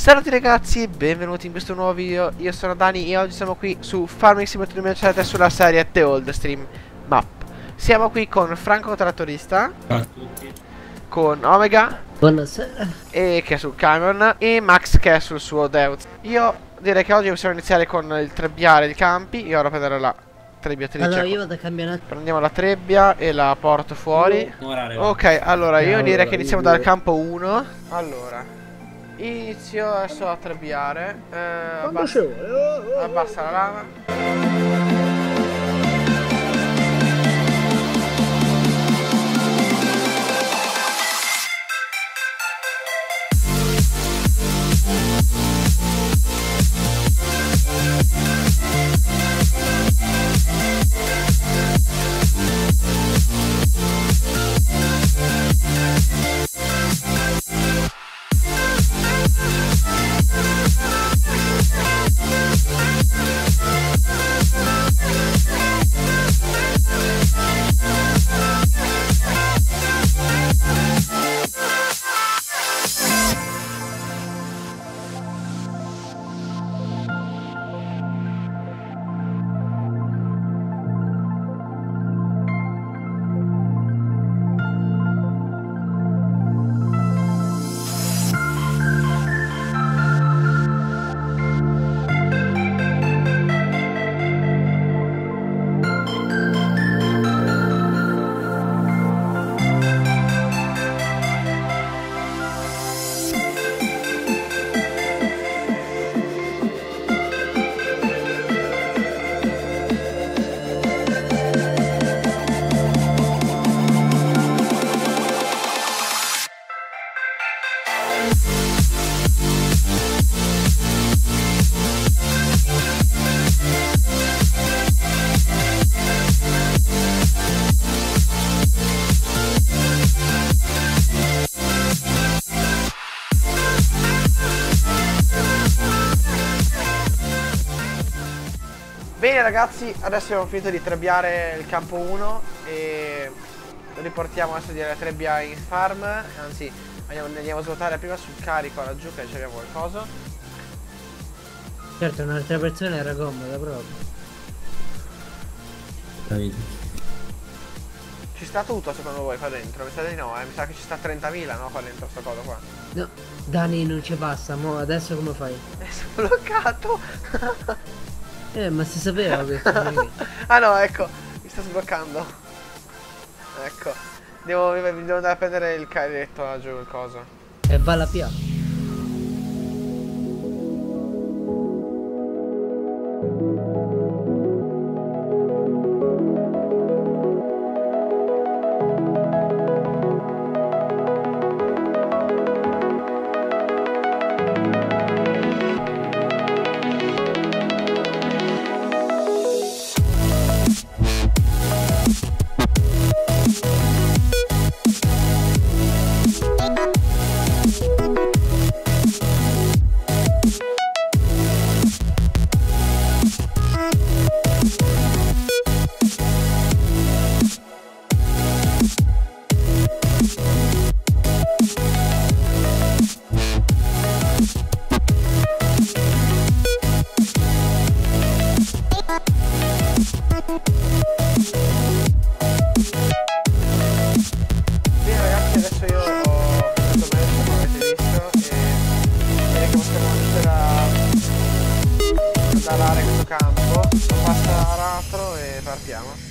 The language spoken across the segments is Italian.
Ciao a tutti ragazzi, benvenuti in questo nuovo video. Io sono Dani e oggi siamo qui su Farming Simulator 2007 sulla serie The Old Stream Map. Siamo qui con Franco Trattorista. Ciao a tutti. Con Omega. Buonasera. E che è sul camion. E Max che è sul suo Deus. Io direi che oggi possiamo iniziare con il trebbiare i campi. Io ora prenderò la trebbiatrice. Allora io vado a cambiare. Prendiamo la trebbia e la porto fuori. Ok, allora io direi che iniziamo dal campo 1. Allora inizio adesso a trebbiare. Abbassa la lava. Bene ragazzi, adesso abbiamo finito di trebbiare il campo 1 e riportiamo adesso di trebbia in farm. Anzi, andiamo a svuotare prima sul carico laggiù che ci abbiamo qualcosa. Certo, un'altra persona era comoda proprio. Ci sta tutto secondo voi qua dentro? Mi sa di no, mi sa che ci sta 30.000, no, qua dentro sta cosa qua. No, Dani non ci passa, mo adesso come fai? Sono bloccato. Ma si sapeva questo. Ah no, ecco, mi sta sbloccando. Ecco, devo andare a prendere il carretto laggiù, il coso. E va alla piazza. Questo campo, passa aratro e partiamo.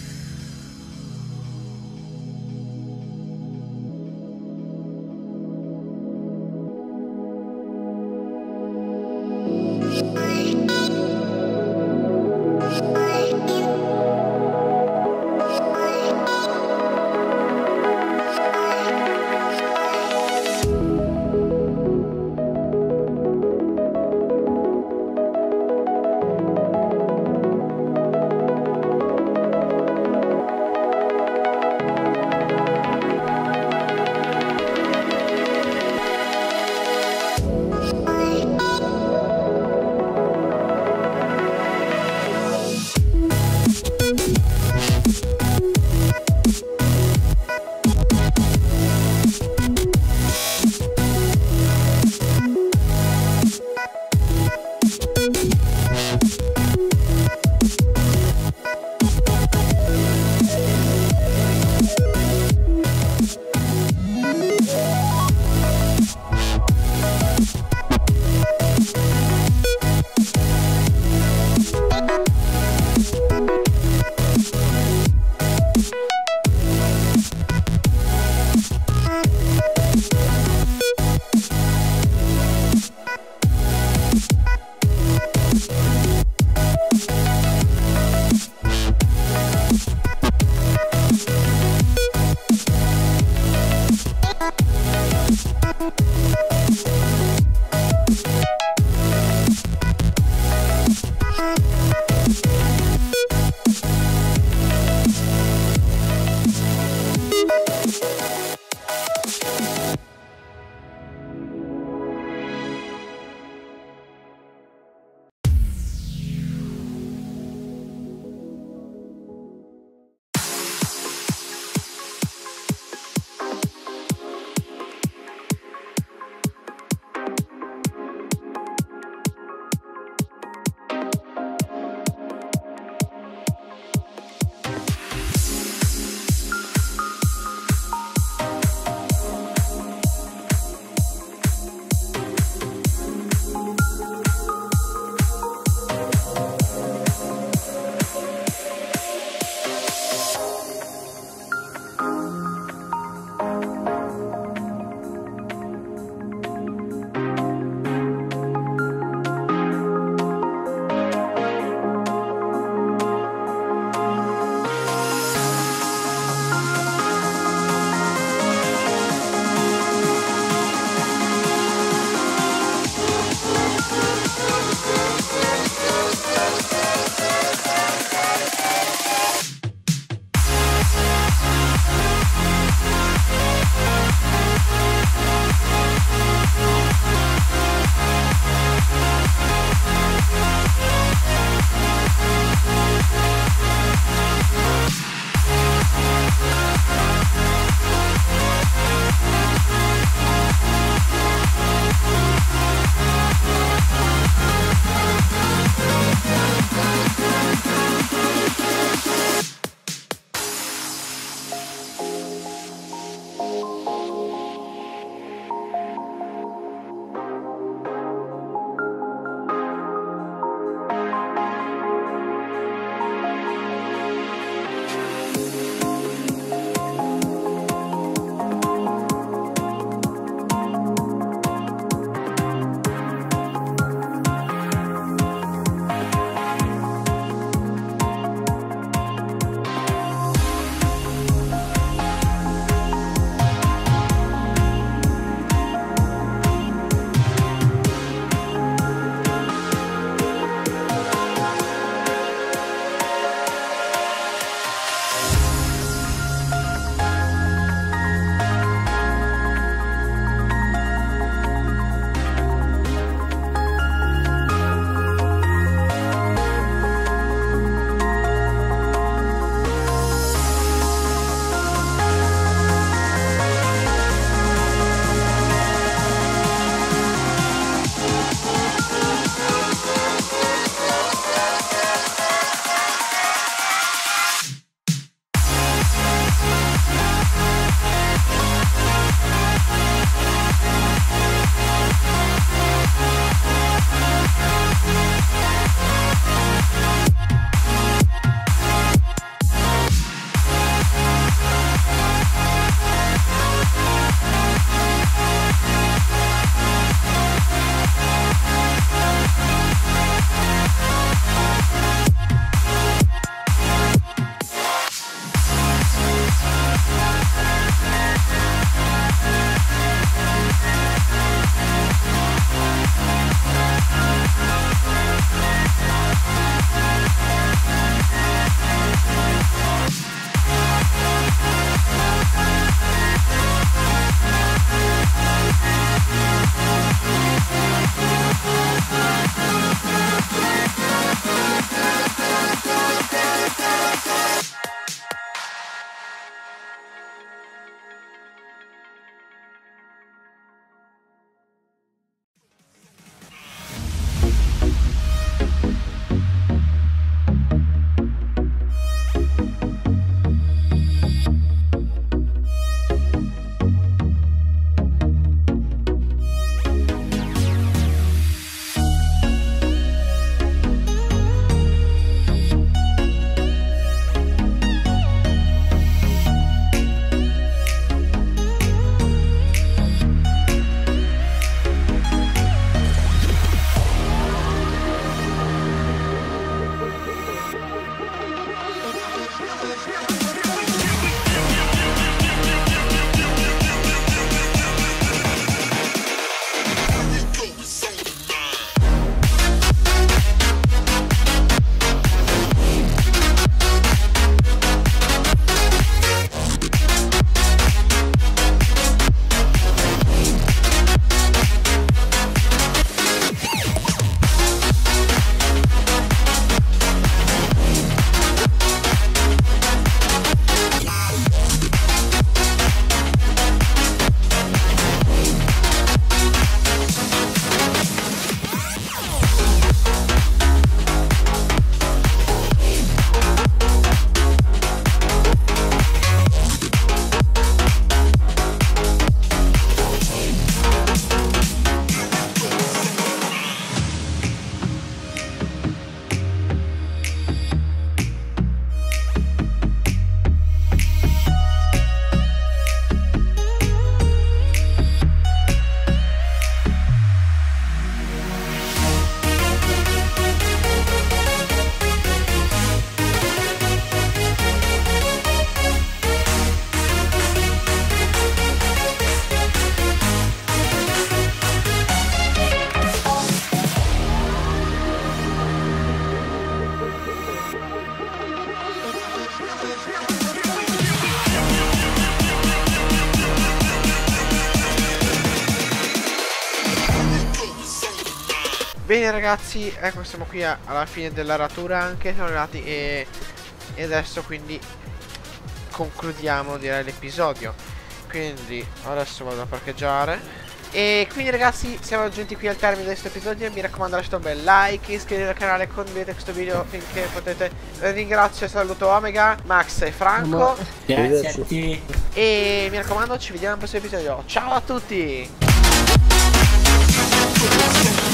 Bene ragazzi, ecco siamo qui alla fine dell'aratura anche, siamo arrivati e adesso quindi concludiamo direi l'episodio. Quindi adesso vado a parcheggiare. E quindi ragazzi siamo giunti qui al termine di questo episodio. Mi raccomando lasciate un bel like, iscrivetevi al canale, condividete questo video finché potete. Ringrazio e saluto Omega, Max e Franco. Grazie a te. E mi raccomando ci vediamo al prossimo episodio. Ciao a tutti.